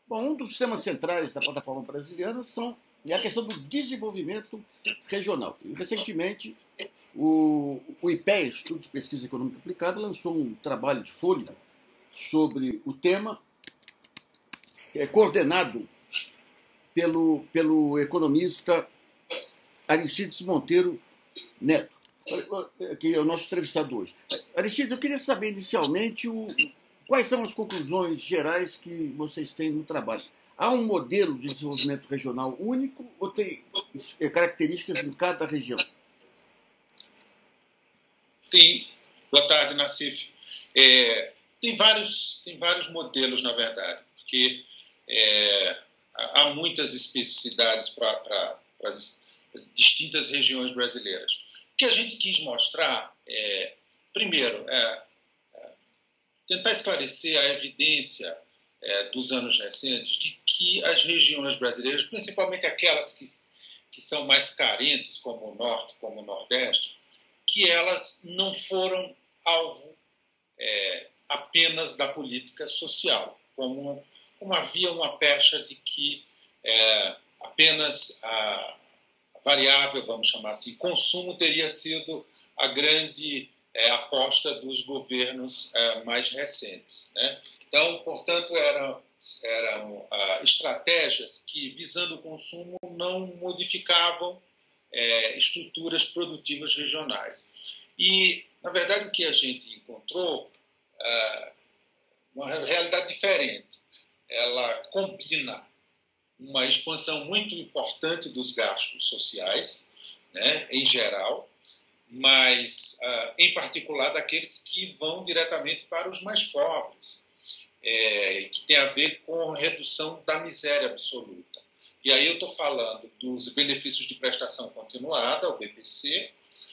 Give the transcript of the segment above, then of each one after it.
Bom, um dos temas centrais da plataforma brasileira é a questão do desenvolvimento regional. E, recentemente, o IPEA, Instituto de Pesquisa Econômica Aplicada, lançou um trabalho de folha sobre o tema, que é coordenado pelo economista Aristides Monteiro Neto, que é o nosso entrevistado hoje. Aristides, eu queria saber inicialmente quais são as conclusões gerais que vocês têm no trabalho. Há um modelo de desenvolvimento regional único ou tem características em cada região? Tem. Boa tarde, Nassif. Tem vários modelos, na verdade, porque há muitas especificidades para as distintas regiões brasileiras. O que a gente quis mostrar primeiro, tentar esclarecer a evidência dos anos recentes de que as regiões brasileiras, principalmente aquelas que são mais carentes, como o Norte, como o Nordeste, que elas não foram alvo apenas da política social, como havia uma pecha de que apenas a variável, vamos chamar assim, consumo teria sido a grande aposta dos governos mais recentes, né? Então, portanto, eram estratégias que, visando o consumo, não modificavam estruturas produtivas regionais. E, na verdade, o que a gente encontrou uma realidade diferente. Ela combina uma expansão muito importante dos gastos sociais, né, em geral, mas, em particular, daqueles que vão diretamente para os mais pobres, que tem a ver com a redução da miséria absoluta. E aí eu estou falando dos benefícios de prestação continuada, o BPC,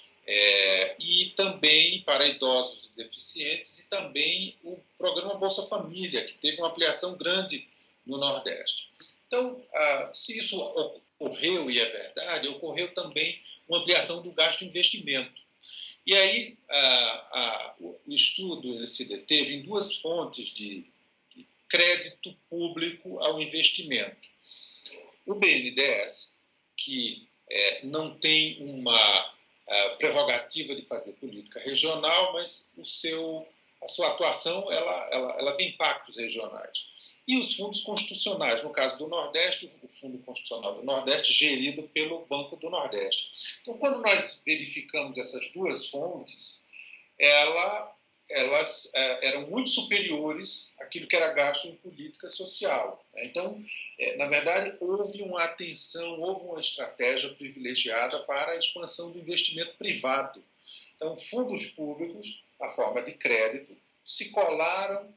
e também para idosos e deficientes, e também o programa Bolsa Família, que teve uma ampliação grande no Nordeste. Então, se isso ocorreu, e é verdade, ocorreu também uma ampliação do gasto em investimento. E aí o estudo ele se deteve em duas fontes de crédito público ao investimento. O BNDES, que não tem uma prerrogativa de fazer política regional, mas a sua atuação ela tem impactos regionais. E os fundos constitucionais, no caso do Nordeste, o Fundo Constitucional do Nordeste, gerido pelo Banco do Nordeste. Então, quando nós verificamos essas duas fontes, elas eram muito superiores àquilo que era gasto em política social. Então, na verdade, houve uma atenção, houve uma estratégia privilegiada para a expansão do investimento privado. Então, fundos públicos, na forma de crédito, se colaram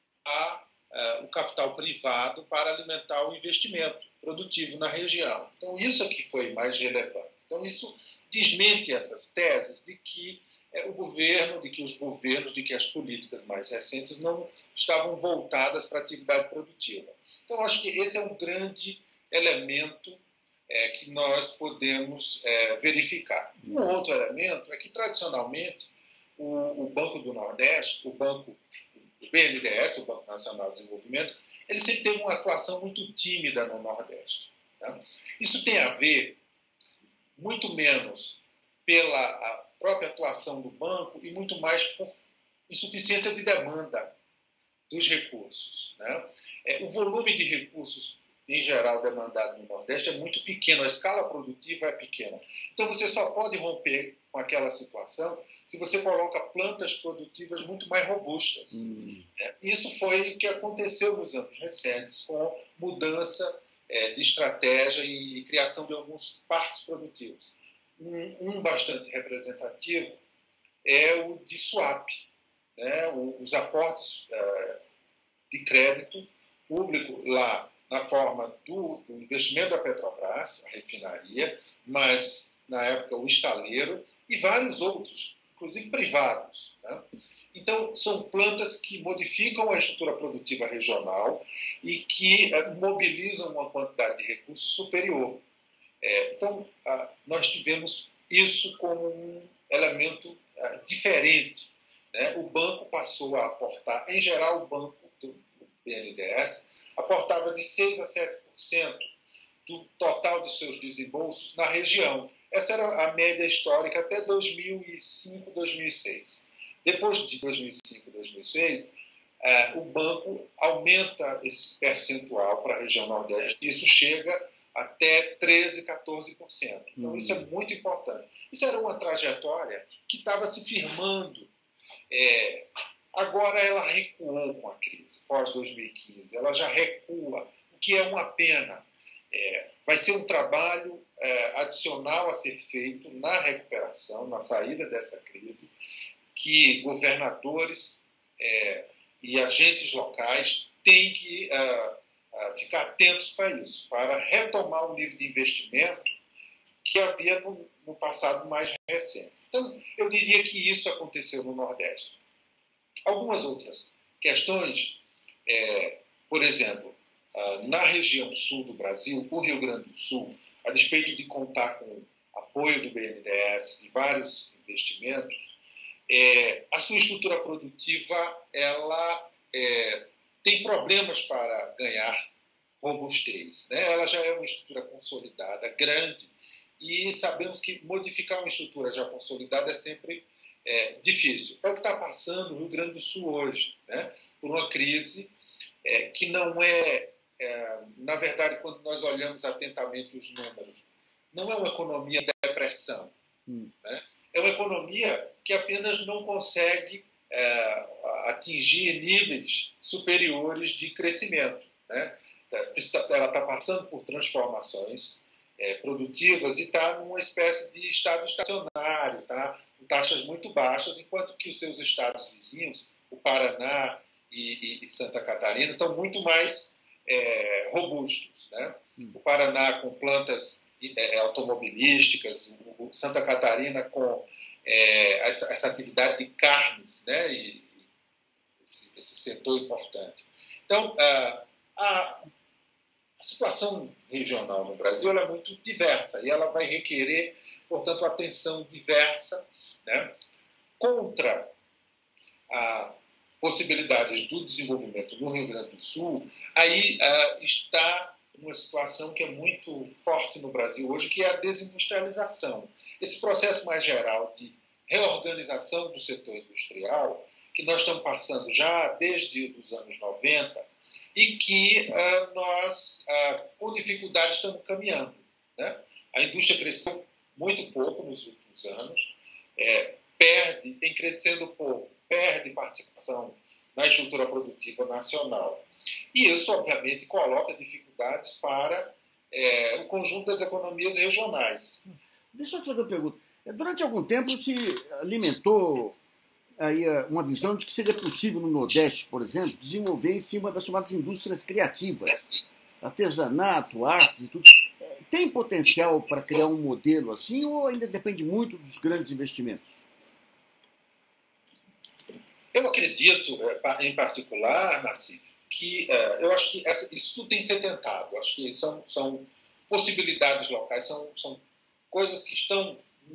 o capital privado para alimentar o investimento produtivo na região. Então, isso aqui foi mais relevante. Então, isso desmente essas teses de que os governos, de que as políticas mais recentes não estavam voltadas para a atividade produtiva. Então, acho que esse é um grande elemento que nós podemos verificar. Um outro elemento é que, tradicionalmente, o Banco do Nordeste, o BNDES, o Banco Nacional de Desenvolvimento, ele sempre teve uma atuação muito tímida no Nordeste. Tá? Isso tem a ver muito menos pela própria atuação do banco e muito mais por insuficiência de demanda dos recursos, né? O volume de recursos, em geral, demandado no Nordeste é muito pequeno, a escala produtiva é pequena. Então, você só pode romper com aquela situação se você coloca plantas produtivas muito mais robustas. Isso foi o que aconteceu nos anos recentes, com mudança de estratégia e criação de alguns parques produtivos. Um bastante representativo é o de swap, né? Os aportes de crédito público lá na forma do investimento da Petrobras, a refinaria, mas, na época, o estaleiro e vários outros, inclusive privados, né? Então, são plantas que modificam a estrutura produtiva regional e que mobilizam uma quantidade de recursos superior. Então, nós tivemos isso como um elemento diferente, né? O banco passou a aportar, em geral, o banco do BNDES, aportava de 6% a 7% do total dos seus desembolsos na região. Essa era a média histórica até 2005, 2006. Depois de 2005, 2006, o banco aumenta esse percentual para a região Nordeste, e isso chega até 13%, 14%. Então, isso é muito importante. Isso era uma trajetória que estava se firmando. Agora ela recuou com a crise, pós-2015. Ela já recua, o que é uma pena. Vai ser um trabalho adicional a ser feito na recuperação, na saída dessa crise, que governadores e agentes locais têm que ficar atentos para isso, para retomar o nível de investimento que havia no passado mais recente. Então, eu diria que isso aconteceu no Nordeste. Algumas outras questões, por exemplo, na região sul do Brasil, o Rio Grande do Sul, a despeito de contar com apoio do BNDES e vários investimentos, a sua estrutura produtiva ela tem problemas para ganhar robustez, né? Ela já é uma estrutura consolidada, grande, e sabemos que modificar uma estrutura já consolidada é sempre difícil. É o que está passando no Rio Grande do Sul hoje, né? Por uma crise que não na verdade, quando nós olhamos atentamente os números, não é uma economia de depressão, né? É uma economia que apenas não consegue atingir níveis superiores de crescimento, né? Ela está passando por transformações produtivas e está numa espécie de estado estacionário, tá? Com taxas muito baixas, enquanto que os seus estados vizinhos, o Paraná e Santa Catarina, estão muito mais robustos, né? O Paraná com plantas automobilísticas, o Santa Catarina com essa atividade de carnes, né? E esse setor importante. Então, a situação regional no Brasil ela é muito diversa e ela vai requerer, portanto, atenção diversa, né? Contra a possibilidades do desenvolvimento no Rio Grande do Sul, aí está uma situação que é muito forte no Brasil hoje, que é a desindustrialização. Esse processo mais geral de reorganização do setor industrial, que nós estamos passando já desde os anos 90, e que nós, com dificuldade, estamos caminhando, né? A indústria cresceu muito pouco nos últimos anos, tem crescendo pouco, perde participação na estrutura produtiva nacional. E isso, obviamente, coloca dificuldades para o conjunto das economias regionais. Deixa eu te fazer uma pergunta. Durante algum tempo se alimentou aí uma visão de que seria possível no Nordeste, por exemplo, desenvolver em cima das chamadas indústrias criativas, artesanato, artes e tudo. Tem potencial para criar um modelo assim ou ainda depende muito dos grandes investimentos? Eu acredito, em particular, Nassif, que eu acho que isso tudo tem que ser tentado. Eu acho que são possibilidades locais, são coisas que estão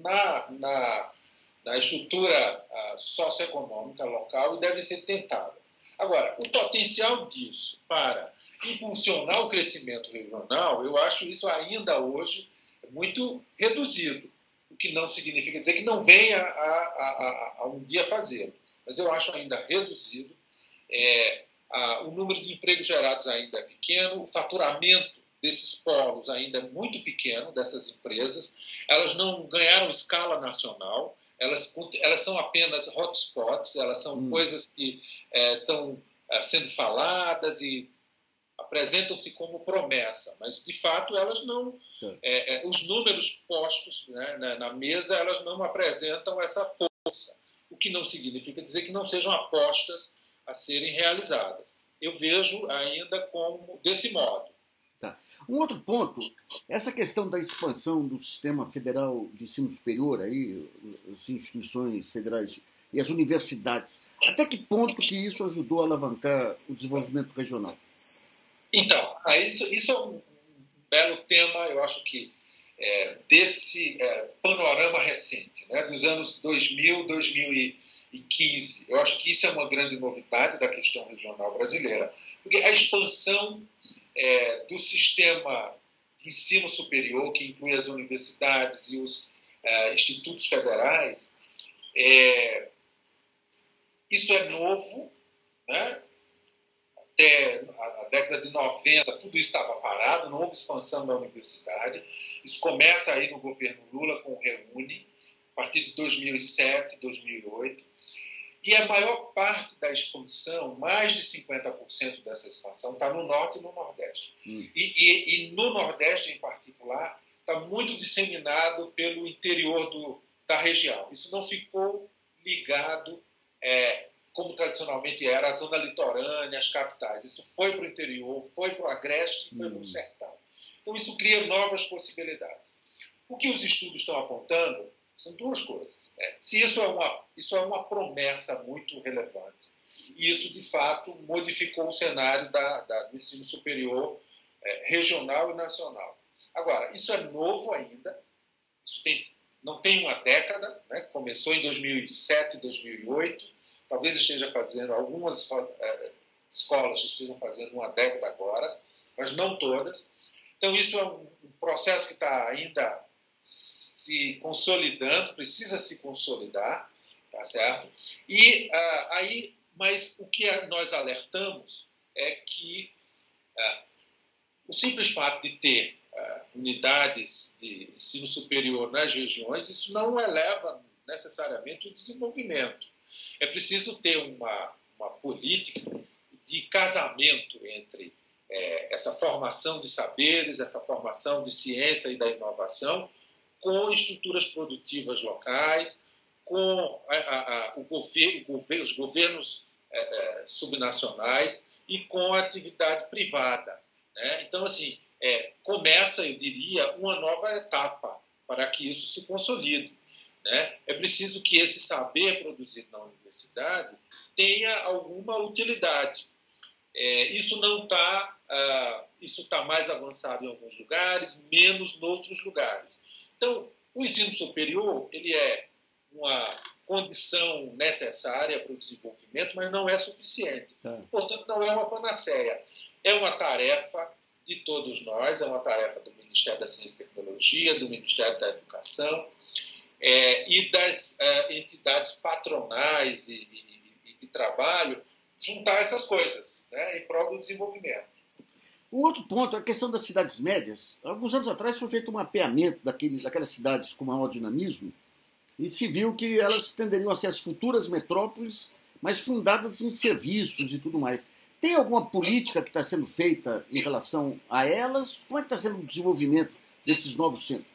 na estrutura socioeconômica local e devem ser tentadas. Agora, o potencial disso para impulsionar o crescimento regional, eu acho isso ainda hoje muito reduzido, o que não significa dizer que não venha a um dia fazê-lo. Mas eu acho ainda reduzido, o número de empregos gerados ainda é pequeno, o faturamento desses polos ainda é muito pequeno, dessas empresas, elas não ganharam escala nacional, elas são apenas hotspots, elas são coisas que estão sendo faladas e apresentam-se como promessa, mas de fato elas não, os números postos, né, na mesa, elas não apresentam essa força, o que não significa dizer que não sejam apostas a serem realizadas. Eu vejo ainda como desse modo. Tá. Um outro ponto, essa questão da expansão do sistema federal de ensino superior, aí, as instituições federais e as universidades, até que ponto que isso ajudou a alavancar o desenvolvimento regional? Então, isso é um belo tema, eu acho que desse panorama recente, né, dos anos 2000, 2010 2015. Eu acho que isso é uma grande novidade da questão regional brasileira, porque a expansão do sistema de ensino superior, que inclui as universidades e os institutos federais, isso é novo, né? Até a década de 90, tudo isso estava parado, não houve expansão da universidade. Isso começa aí no governo Lula com o Reúne, a partir de 2007, 2008. E a maior parte da expansão, mais de 50% dessa expansão, está no Norte e no Nordeste. E no Nordeste, em particular, está muito disseminado pelo interior da região. Isso não ficou ligado, como tradicionalmente era, a zona litorânea, as capitais. Isso foi para o interior, foi para o agreste, foi para o sertão. Então, isso cria novas possibilidades. O que os estudos estão apontando são duas coisas. Se isso é uma promessa muito relevante, e isso, de fato, modificou o cenário do ensino superior regional e nacional. Agora, isso é novo ainda, isso não tem uma década, né? Começou em 2007, 2008, talvez esteja fazendo, algumas escolas estejam fazendo uma década agora, mas não todas. Então, isso é um processo que está ainda se consolidando, precisa se consolidar, tá certo? E mas o que nós alertamos é que o simples fato de ter unidades de ensino superior nas regiões, isso não eleva necessariamente o desenvolvimento. É preciso ter uma política de casamento entre essa formação de saberes, essa formação de ciência e da inovação, com estruturas produtivas locais, com os governos subnacionais e com a atividade privada, né? Então, assim, começa, eu diria, uma nova etapa para que isso se consolide, né? É preciso que esse saber produzido na universidade tenha alguma utilidade. Isso não está, isso está mais avançado em alguns lugares, menos em outros lugares. Então, o ensino superior ele é uma condição necessária para o desenvolvimento, mas não é suficiente. Portanto, não é uma panaceia. É uma tarefa de todos nós, é uma tarefa do Ministério da Ciência e Tecnologia, do Ministério da Educação, e das entidades patronais e de trabalho, juntar essas coisas, né, em prol do desenvolvimento. Um outro ponto é a questão das cidades médias. Alguns anos atrás foi feito um mapeamento daquelas cidades com maior dinamismo e se viu que elas tenderiam a ser as futuras metrópoles, mas fundadas em serviços e tudo mais. Tem alguma política que está sendo feita em relação a elas? Como é que está sendo o desenvolvimento desses novos centros?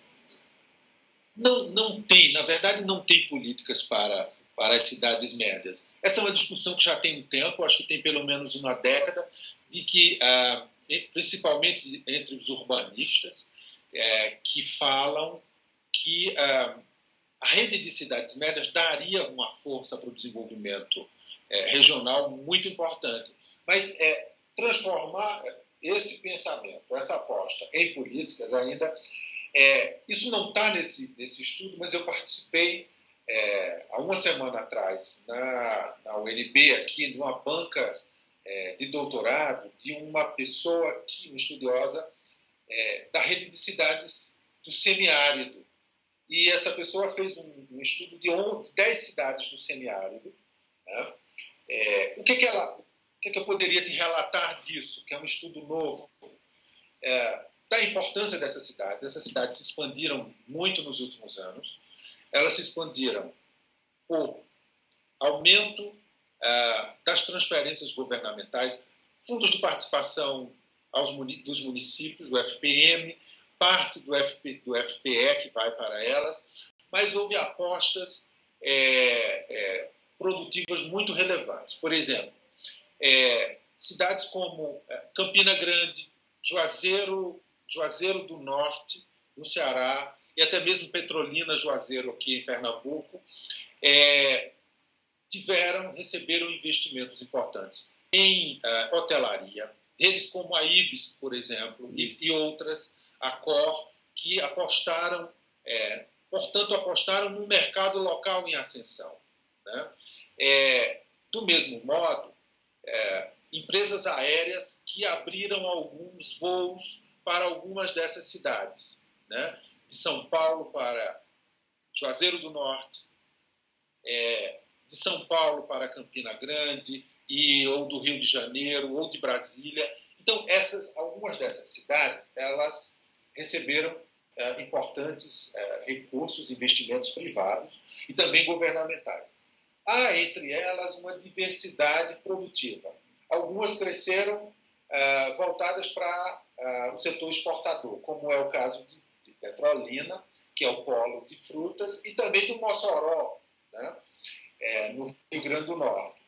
Não tem, na verdade, não tem políticas para as cidades médias. Essa é uma discussão que já tem um tempo, acho que tem pelo menos uma década, de que, principalmente entre os urbanistas, que falam que a rede de cidades médias daria uma força para o desenvolvimento regional muito importante. Mas transformar esse pensamento, essa aposta em políticas ainda, isso não está nesse estudo, mas eu participei há uma semana atrás na UNB, aqui, numa banca de doutorado de uma pessoa, uma estudiosa da rede de cidades do semiárido. E essa pessoa fez um estudo de 10 cidades do semiárido. Né? O que eu poderia te relatar disso, que é um estudo novo, da importância dessas cidades. Essas cidades se expandiram muito nos últimos anos. Elas se expandiram por aumento das transferências governamentais, fundos de participação dos municípios, do FPM, parte do FPE que vai para elas, mas houve apostas produtivas muito relevantes. Por exemplo, cidades como Campina Grande, Juazeiro do Norte, no Ceará, e até mesmo Petrolina, Juazeiro, aqui em Pernambuco, receberam investimentos importantes em hotelaria, redes como a Ibis, por exemplo, e outras, a Cor, que portanto, apostaram no mercado local em ascensão, né? Do mesmo modo, empresas aéreas que abriram alguns voos para algumas dessas cidades, né? De São Paulo para Juazeiro do Norte, de São Paulo para Campina Grande, ou do Rio de Janeiro, ou de Brasília. Então, algumas dessas cidades, elas receberam importantes recursos, investimentos privados e também governamentais. Há, entre elas, uma diversidade produtiva. Algumas cresceram voltadas para o setor exportador, como é o caso de Petrolina, que é o polo de frutas, e também do Mossoró, né? No Rio Grande do Norte.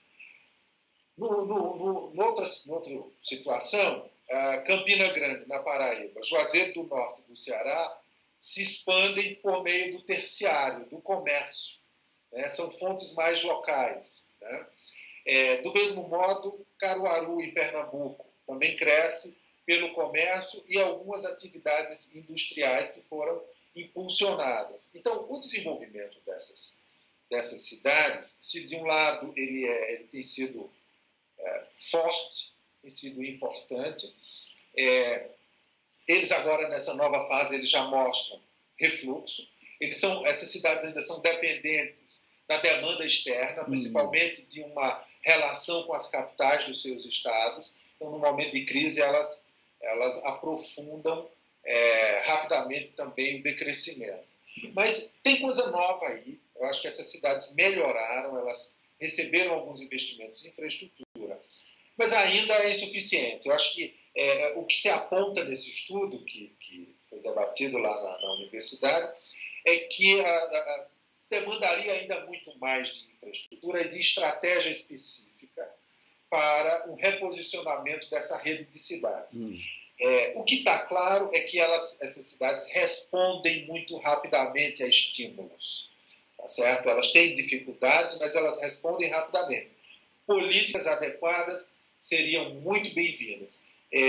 Noutra situação, Campina Grande, na Paraíba, Juazeiro do Norte, do Ceará, se expandem por meio do terciário, do comércio, né? São fontes mais locais, né? Do mesmo modo, Caruaru, em Pernambuco, também cresce pelo comércio e algumas atividades industriais que foram impulsionadas. Então, o desenvolvimento dessas cidades, se de um lado ele tem sido forte, tem sido importante, eles agora, nessa nova fase, eles já mostram refluxo. Essas cidades ainda são dependentes da demanda externa, principalmente de uma relação com as capitais dos seus estados. Então, no momento de crise, elas aprofundam rapidamente também o decrescimento. Mas tem coisa nova aí. Eu acho que essas cidades melhoraram, elas receberam alguns investimentos em infraestrutura, mas ainda é insuficiente. Eu acho que o que se aponta nesse estudo, que foi debatido lá na universidade, é que se demandaria ainda muito mais de infraestrutura e de estratégia específica para o reposicionamento dessa rede de cidades. O que está claro é que essas cidades respondem muito rapidamente a estímulos, tá certo? Elas têm dificuldades, mas elas respondem rapidamente. Políticas adequadas seriam muito bem-vindas.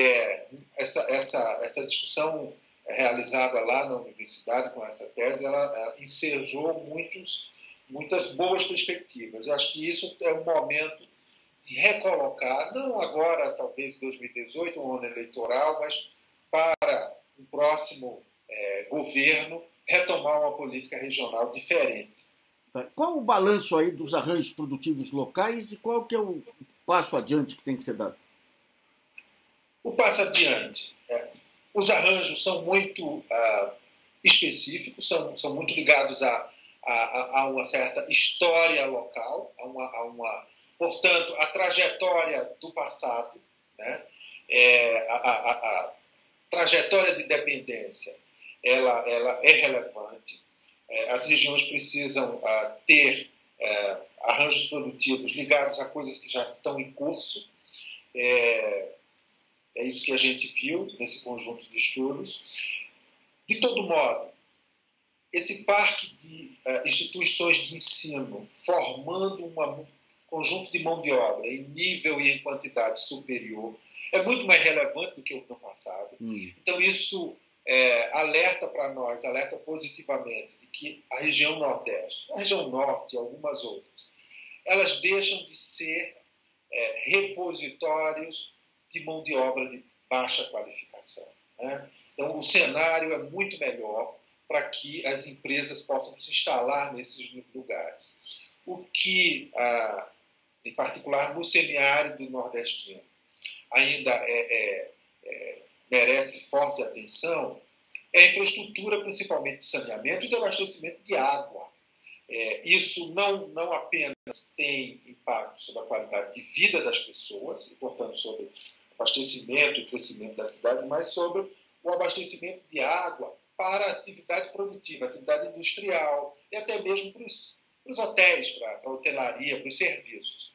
Essa discussão realizada lá na universidade com essa tese, ela ensejou muitas boas perspectivas. Eu acho que isso é um momento de recolocar, não agora, talvez em 2018, um ano eleitoral, mas para o próximo governo retomar uma política regional diferente. Qual o balanço aí dos arranjos produtivos locais e qual que é o passo adiante que tem que ser dado? O passo adiante. Os arranjos são muito específicos, são muito ligados a uma certa história local, portanto, a trajetória do passado, né? A trajetória de dependência, ela é relevante. As regiões precisam ter arranjos produtivos ligados a coisas que já estão em curso. É isso que a gente viu nesse conjunto de estudos. De todo modo, esse parque de instituições de ensino formando um conjunto de mão de obra em nível e em quantidade superior é muito mais relevante do que o ano passado. Então, isso alerta para nós, alerta positivamente de que a região Nordeste, a região Norte e algumas outras, elas deixam de ser repositórios de mão de obra de baixa qualificação, né? Então, o cenário é muito melhor para que as empresas possam se instalar nesses lugares. O que, em particular, no semiárido nordestino, ainda merece forte atenção é a infraestrutura, principalmente de saneamento e de abastecimento de água. Isso não apenas tem impacto sobre a qualidade de vida das pessoas, e, portanto, sobre o abastecimento e crescimento das cidades, mas sobre o abastecimento de água para a atividade produtiva, atividade industrial, e até mesmo para os hotéis, para a hotelaria, para os serviços.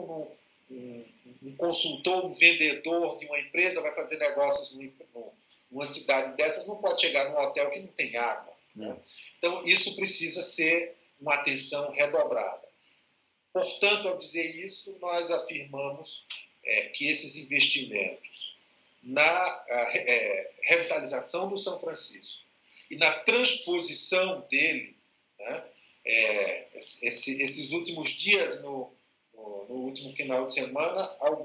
Um consultor, um vendedor de uma empresa vai fazer negócios numa cidade dessas, não pode chegar num hotel que não tem água, né? Então, isso precisa ser uma atenção redobrada. Portanto, ao dizer isso, nós afirmamos que esses investimentos na revitalização do São Francisco e na transposição dele, né, esses últimos dias no no último final de semana,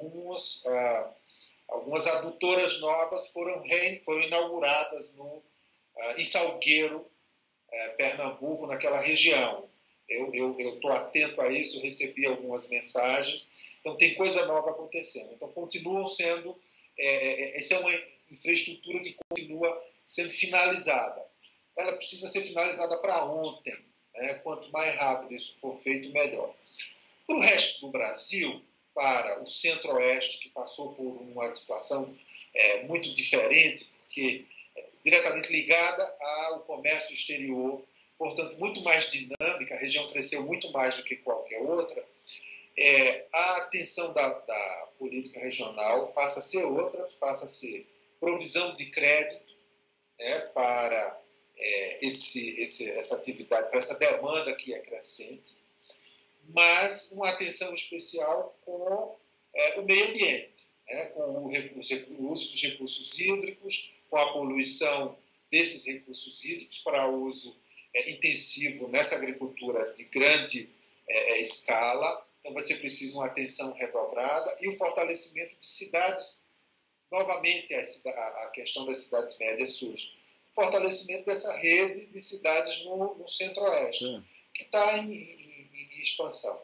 algumas adutoras novas foram inauguradas em Salgueiro, Pernambuco, naquela região. Eu estou atento a isso, recebi algumas mensagens. Então, tem coisa nova acontecendo. Então, continuam sendo... essa é uma infraestrutura que continua sendo finalizada. Ela precisa ser finalizada para ontem. Né? Quanto mais rápido isso for feito, melhor. Para o resto do Brasil, para o Centro-Oeste, que passou por uma situação muito diferente, porque diretamente ligada ao comércio exterior, portanto, muito mais dinâmica, a região cresceu muito mais do que qualquer outra, a atenção da política regional passa a ser outra, passa a ser provisão de crédito, né, para essa atividade, para essa demanda que é crescente, mas uma atenção especial com o meio ambiente, né, com o uso dos recursos hídricos, com a poluição desses recursos hídricos para uso intensivo nessa agricultura de grande escala. Então, vai ser preciso uma atenção redobrada e o fortalecimento de cidades. Novamente, a questão das cidades médias surge. O fortalecimento dessa rede de cidades no Centro-Oeste, que está em expansão.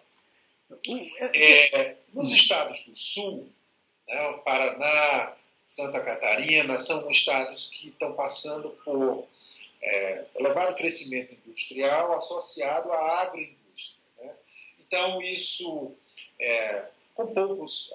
Nos estados do Sul, né, o Paraná, Santa Catarina, são estados que estão passando por elevado crescimento industrial associado à agroindústria. Né? Então, isso, com poucos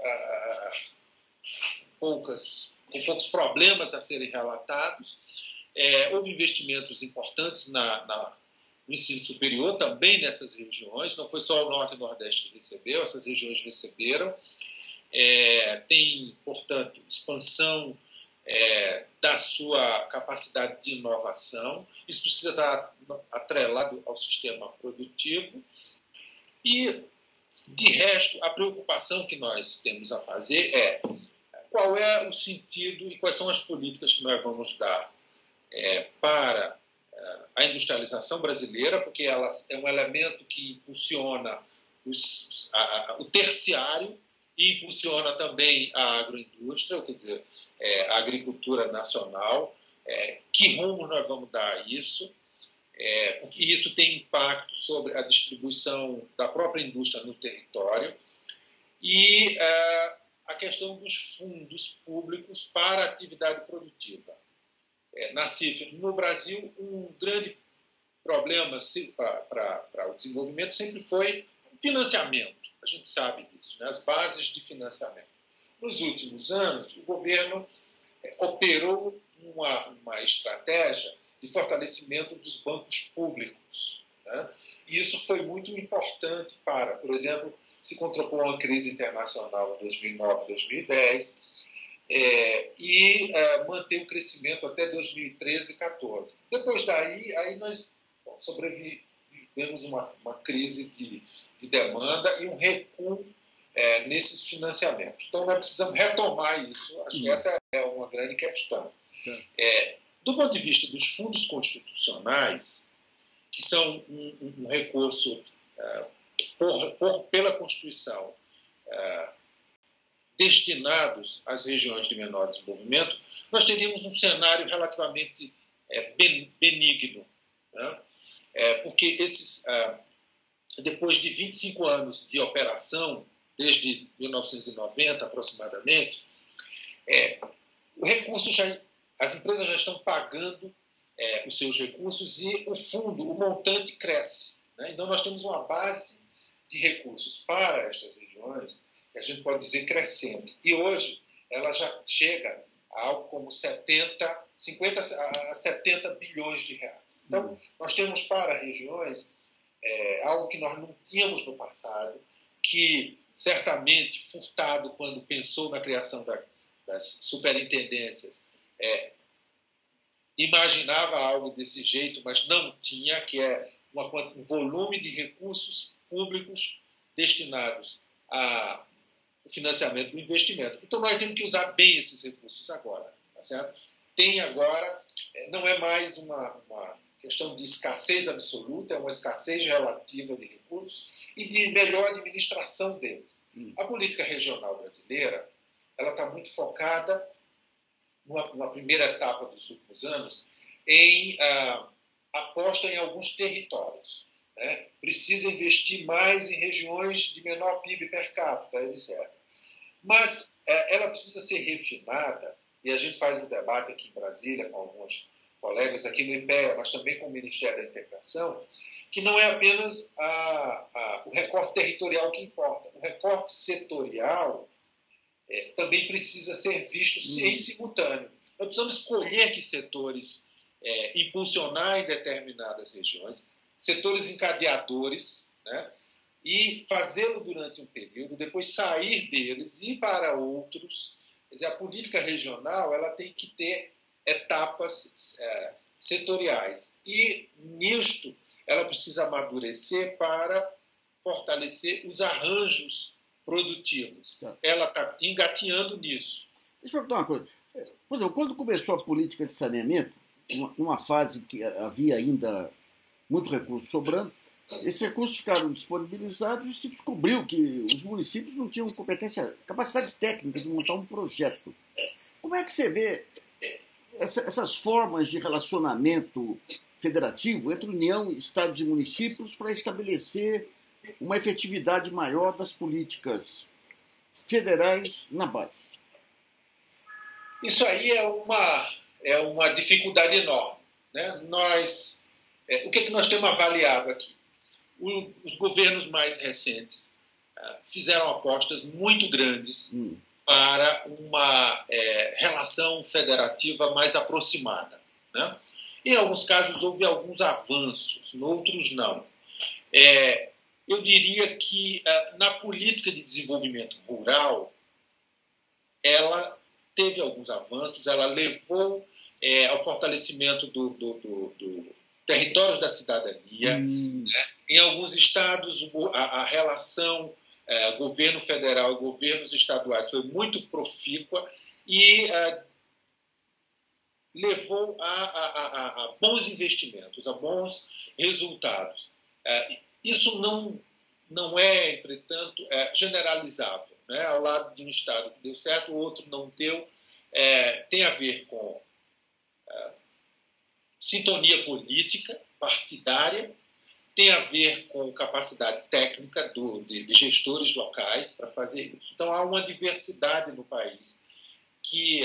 problemas a serem relatados, houve investimentos importantes no ensino superior, também nessas regiões, não foi só o Norte e o Nordeste que recebeu, essas regiões receberam. Tem, portanto, expansão da sua capacidade de inovação. Isso precisa estar atrelado ao sistema produtivo. E, de resto, a preocupação que nós temos a fazer é qual é o sentido e quais são as políticas que nós vamos dar para a industrialização brasileira, porque ela é um elemento que impulsiona o terciário e impulsiona também a agroindústria, quer dizer, a agricultura nacional. Que rumo nós vamos dar a isso? Porque isso tem impacto sobre a distribuição da própria indústria no território e a questão dos fundos públicos para a atividade produtiva. Na CIF, no Brasil, um grande problema para o desenvolvimento sempre foi o financiamento. A gente sabe disso, né? As bases de financiamento. Nos últimos anos, o governo operou uma estratégia de fortalecimento dos bancos públicos. Né? E isso foi muito importante para, por exemplo, se contrapor a uma crise internacional em 2009, 2010, e manter o crescimento até 2013 e 2014. Depois daí, nós sobrevivemos uma crise de demanda e um recuo nesses financiamentos. Então, nós precisamos retomar isso. Acho que essa é uma grande questão. Do ponto de vista dos fundos constitucionais, que são um recurso pela Constituição destinados às regiões de menor desenvolvimento, nós teríamos um cenário relativamente benigno, né? Porque depois de 25 anos de operação, desde 1990 aproximadamente, as empresas já estão pagando os seus recursos e o montante cresce. Né? Então, nós temos uma base de recursos para estas regiões que a gente pode dizer crescente. E hoje ela já chega a algo como 50 a 70 bilhões de reais. Então, nós temos para regiões algo que nós não tínhamos no passado, que certamente Furtado, quando pensou na criação das superintendências, imaginava algo desse jeito, mas não tinha, que é um volume de recursos públicos destinados ao financiamento do investimento. Então, nós temos que usar bem esses recursos agora. Tá certo? Tem agora, não é mais uma questão de escassez absoluta, é uma escassez relativa de recursos e de melhor administração deles. A política regional brasileira ela está muito focada, numa primeira etapa dos últimos anos, em aposta em alguns territórios. Né? Precisa investir mais em regiões de menor PIB per capita, etc. Mas ela precisa ser refinada, e a gente faz um debate aqui em Brasília com alguns colegas aqui no IPEA, mas também com o Ministério da Integração, que não é apenas o recorte territorial que importa. O recorte setorial também precisa ser visto em simultâneo. Nós precisamos escolher que setores impulsionar em determinadas regiões, setores encadeadores, né, e fazê-lo durante um período, depois sair deles e ir para outros. Quer dizer, a política regional ela tem que ter etapas setoriais. E, nisto, ela precisa amadurecer para fortalecer os arranjos produtivos. Tá. Ela está engatinhando nisso. Deixa eu perguntar uma coisa. Por exemplo, quando começou a política de saneamento, numa fase que havia ainda muito recurso sobrando, esses recursos ficaram disponibilizados e se descobriu que os municípios não tinham capacidade técnica de montar um projeto. Como é que você vê essas formas de relacionamento federativo entre União, Estados e municípios para estabelecer uma efetividade maior das políticas federais na base? Isso aí é uma dificuldade enorme. Né? O que nós temos avaliado aqui? Os governos mais recentes fizeram apostas muito grandes para uma relação federativa mais aproximada. Né? Em alguns casos houve alguns avanços, em outros não. Eu diria que na política de desenvolvimento rural, ela teve alguns avanços, ela levou ao fortalecimento do territórios da cidadania. Né? Em alguns estados, a relação governo federal e governos estaduais foi muito profícua e levou a bons investimentos, a bons resultados. Isso não é, entretanto, generalizável. Né? Ao lado de um estado que deu certo, o outro não deu. Tem a ver com sintonia política, partidária, tem a ver com capacidade técnica de gestores locais para fazer isso. Então, há uma diversidade no país que,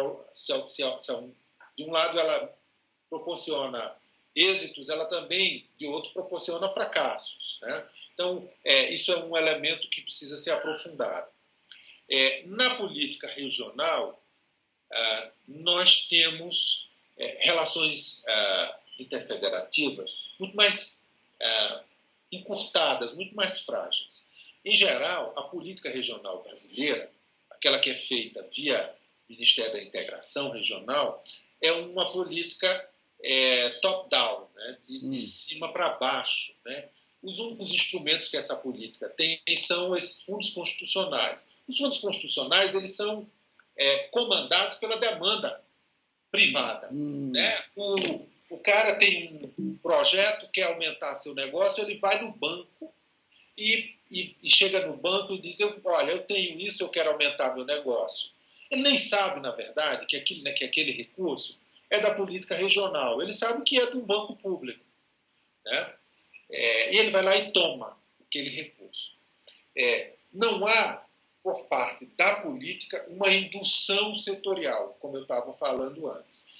de um lado, ela proporciona êxitos, ela também, de outro, proporciona fracassos. Né? Então, isso é um elemento que precisa ser aprofundado. Na política regional, nós temos relações interfederativas muito mais encurtadas, muito mais frágeis. Em geral, a política regional brasileira, aquela que é feita via Ministério da Integração Regional, é uma política top-down, né? de cima para baixo. Né? Os instrumentos que essa política tem são esses fundos constitucionais. Os fundos constitucionais eles são comandados pela demanda privada. Né? O cara tem um projeto, quer aumentar seu negócio, ele vai no banco e chega no banco e diz, olha, eu tenho isso, eu quero aumentar meu negócio. Ele nem sabe, na verdade, que aquele recurso é da política regional. Ele sabe que é do banco público. Né? E ele vai lá e toma aquele recurso. Não há, por parte da política, uma indução setorial, como eu estava falando antes.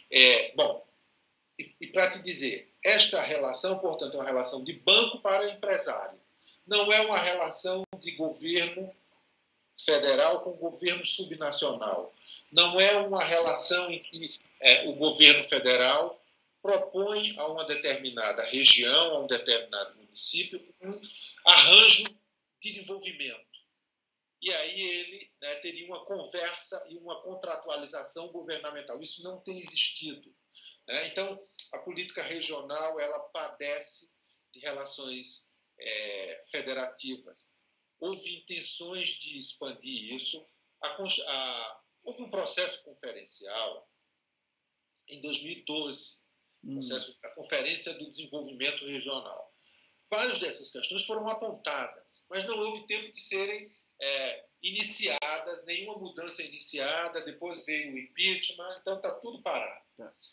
E para te dizer, esta relação, portanto, é uma relação de banco para empresário. Não é uma relação de governo federal com governo subnacional. Não é uma relação em que o governo federal propõe a uma determinada região, a um determinado município, um arranjo de desenvolvimento. E aí ele teria uma conversa e uma contratualização governamental. Isso não tem existido. Né? Então, a política regional ela padece de relações federativas. Houve intenções de expandir isso. Houve um processo conferencial em 2012 a Conferência do Desenvolvimento Regional. Várias dessas questões foram apontadas, mas não houve tempo de serem iniciadas, nenhuma mudança iniciada, depois veio o impeachment, então está tudo parado.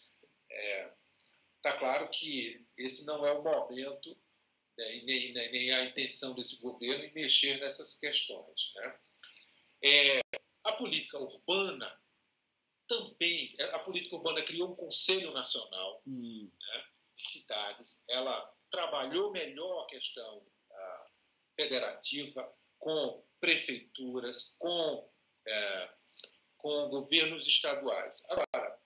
Está claro que esse não é o momento, né, e nem a intenção desse governo em mexer nessas questões. Né? A política urbana também, a política urbana criou um Conselho Nacional, né, de cidades, ela trabalhou melhor a questão federativa com prefeituras, com governos estaduais. Agora,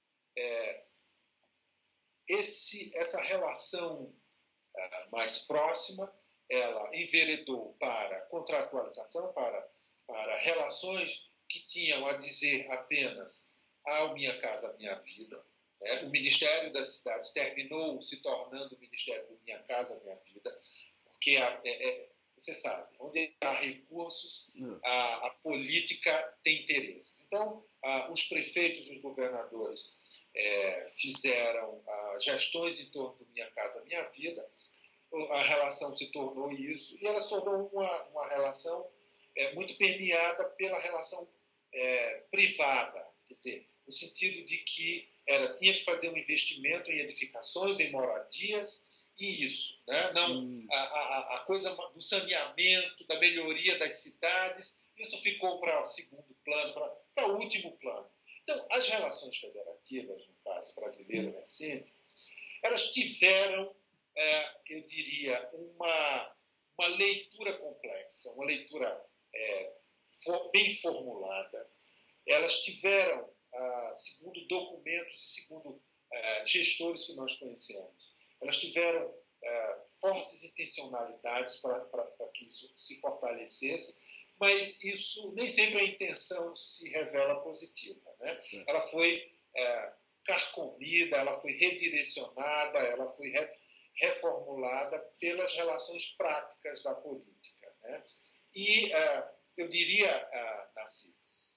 essa relação mais próxima, ela enveredou para contratualização, para relações que tinham a dizer apenas ao Minha Casa Minha Vida. O Ministério das Cidades terminou se tornando o Ministério do Minha Casa Minha Vida, porque você sabe, onde há recursos, a política tem interesses. Então, os prefeitos e os governadores fizeram gestões em torno do Minha Casa Minha Vida, a relação se tornou isso, e ela se tornou uma relação muito permeada pela relação privada, quer dizer, no sentido de que tinha que fazer um investimento em edificações, em moradias, e isso, né? Não, a coisa do saneamento, da melhoria das cidades, isso ficou para o segundo plano, para o último plano. Então, as relações federativas, no caso brasileiro recente, elas tiveram, eu diria, uma leitura complexa, uma leitura bem formulada. Elas tiveram, segundo documentos e segundo gestores que nós conhecemos, elas tiveram fortes intencionalidades para que isso se fortalecesse, mas isso nem sempre a intenção se revela positiva. Né? Ela foi carcomida, ela foi redirecionada, ela foi reformulada pelas relações práticas da política. Né? E eu diria, Nassif,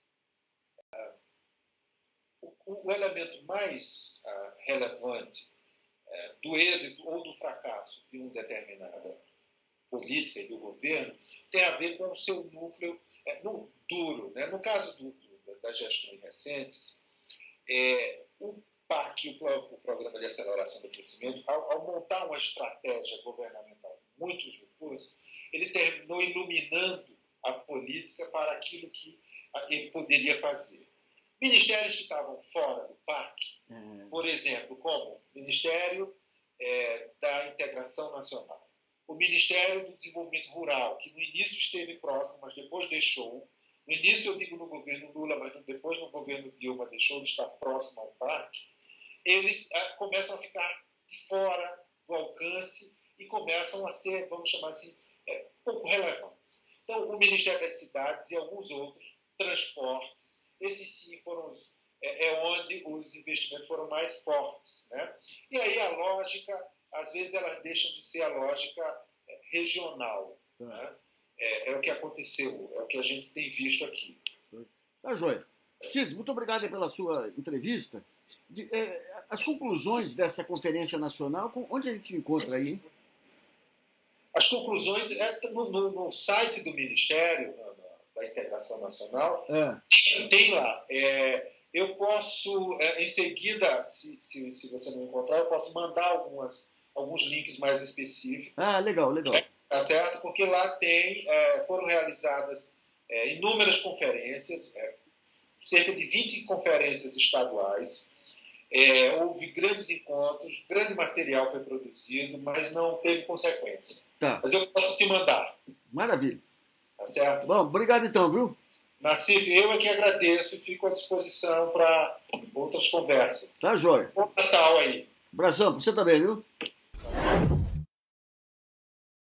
o elemento mais relevante do êxito ou do fracasso de uma determinada política e do governo tem a ver com o seu núcleo duro. Né? No caso das gestões recentes, o PAC, o Programa de Aceleração do Crescimento, ao montar uma estratégia governamental com muitos recursos, ele terminou iluminando a política para aquilo que ele poderia fazer. Ministérios que estavam fora do PAC, por exemplo, como o Ministério da Integração Nacional, o Ministério do Desenvolvimento Rural, que no início esteve próximo, mas depois deixou. No início, eu digo no governo Lula, mas depois no governo Dilma deixou de estar próximo ao PAC. Eles começam a ficar de fora do alcance e começam a ser, vamos chamar assim, pouco relevantes. Então, o Ministério das Cidades e alguns outros, transportes, esses sim foram onde os investimentos foram mais fortes. Né? E aí a lógica, às vezes, elas deixam de ser a lógica regional. Né? É o que aconteceu, é o que a gente tem visto aqui. Tá, joia. Cid, muito obrigado pela sua entrevista. As conclusões dessa Conferência Nacional, onde a gente encontra aí? As conclusões no site do Ministério da Integração Nacional, tem lá. Eu posso, em seguida, se você não encontrar, eu posso mandar alguns links mais específicos. Legal. Tá certo? Porque lá foram realizadas inúmeras conferências, cerca de 20 conferências estaduais. Houve grandes encontros, grande material foi produzido, mas não teve consequência. Tá. Mas eu posso te mandar. Maravilha. Tá certo? Bom, obrigado então, viu? Nassif, eu é que agradeço e fico à disposição para outras conversas. Tá, joia. Bom Natal aí. Abração, pra você também, viu?